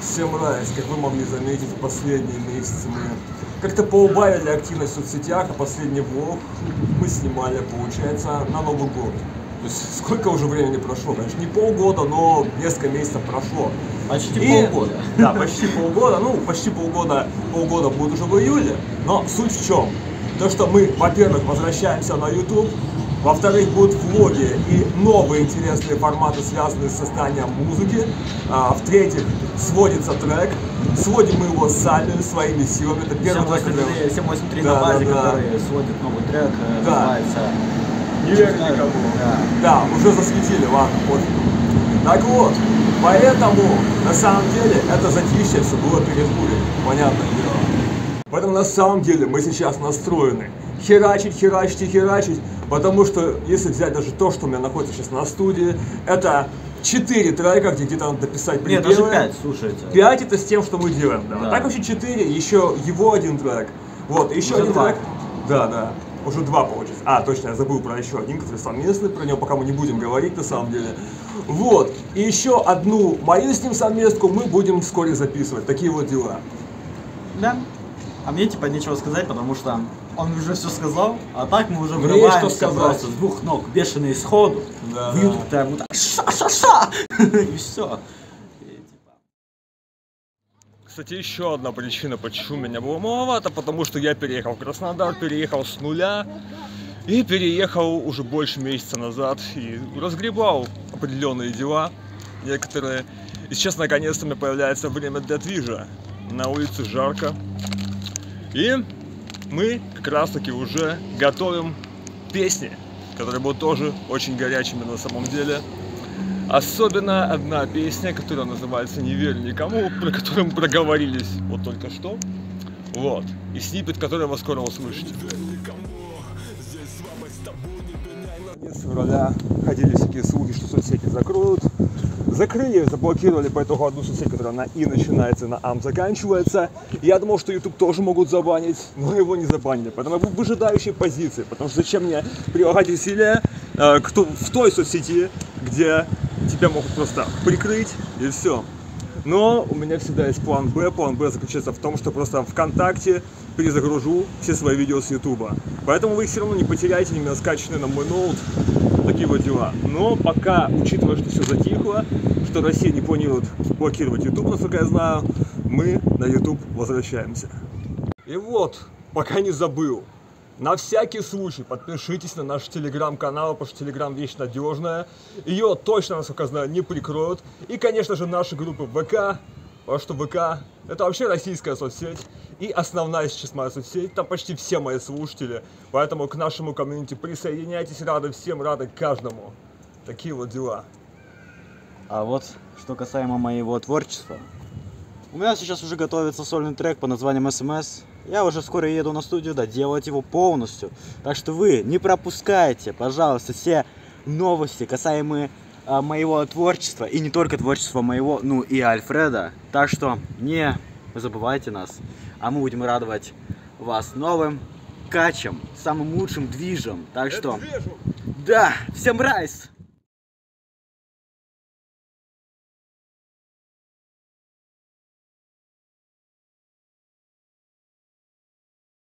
Всем нравится, как вы могли заметить, в последние месяцы мы как-то поубавили активность в соцсетях, а последний влог мы снимали, получается, на Новый год. То есть сколько уже времени прошло? Конечно, не полгода, но несколько месяцев прошло. Почти полгода. Да, почти полгода. Ну, почти полгода будет уже в июле. Но суть в чем? То, что мы, во-первых, возвращаемся на YouTube, во-вторых, будут влоги и новые интересные форматы, связанные с созданием музыки. В-третьих, сводится трек. Сводим мы его сами, своими силами. Это первый трек. 783 на базе, который сводит новый трек, называется «Не верь никому». Да, уже засветили, ладно, пофиг. Так вот, поэтому, на самом деле, это затишье все было перед бурей, понятное дело. Поэтому, на самом деле, мы сейчас настроены херачить, херачить и херачить, потому что, если взять даже то, что у меня находится сейчас на студии, это 4 трека, где где-то надо дописать припевы. Нет, даже 5, слушайте. 5 это с тем, что мы делаем, да. Да. Так вообще 4, еще его один трек. Вот, еще один трек. Да. Уже 2 получится. А, точно, я забыл про еще один, который совместный, про него пока мы не будем говорить, на самом деле. Вот, и еще одну мою с ним совместку мы будем вскоре записывать. Такие вот дела. Да. А мне типа нечего сказать, потому что он уже все сказал, а так мы уже врываемся просто с двух ног, бешеные сходу, в YouTube прям вот так, ша-ша-ша, и все. Кстати, еще одна причина, почему меня было маловато, потому что я переехал в Краснодар, переехал с нуля и переехал уже больше месяца назад и разгребал определенные дела некоторые. И сейчас наконец-то у меня появляется время для движа. На улице жарко. И мы как раз таки уже готовим песни, которые будут тоже очень горячими на самом деле. Особенно одна песня, которая называется «Не верь никому», про которую мы проговорились вот только что. Вот. И сниппет, который вы скоро услышите. С февраля ходили всякие слухи, что соцсети закроют. Закрыли, заблокировали по итогу одну соцсеть, которая на «и» начинается, на «ам» заканчивается. Я думал, что YouTube тоже могут забанить, но его не забанили. Поэтому я был в выжидающей позиции, потому что зачем мне прилагать усилия в той соцсети, где тебя могут просто прикрыть и все. Но у меня всегда есть план Б. План Б заключается в том, что просто ВКонтакте перезагружу все свои видео с Ютуба. Поэтому вы их все равно не потеряете, именно скачанные на мой ноут. Такие вот дела. Но пока, учитывая, что все затихло, что Россия не планирует блокировать YouTube, насколько я знаю, мы на YouTube возвращаемся. И вот, пока не забыл, на всякий случай подпишитесь на наш телеграм-канал, потому что телеграм вещь надежная. Ее точно, насколько я знаю, не прикроют. И, конечно же, наши группы ВК, потому что ВК это вообще российская соцсеть. И основная сейчас моя соцсеть, там почти все мои слушатели. Поэтому к нашему комьюнити присоединяйтесь, рады всем, рады каждому. Такие вот дела. А вот, что касаемо моего творчества. У меня сейчас уже готовится сольный трек под названием SMS. Я уже скоро еду на студию доделать его полностью. Так что вы не пропускайте, пожалуйста, все новости, касаемые моего творчества. И не только творчества моего, ну и Альфреда. Так что не забывайте нас. А мы будем радовать вас новым качем, самым лучшим движем. Так что, да, всем райс!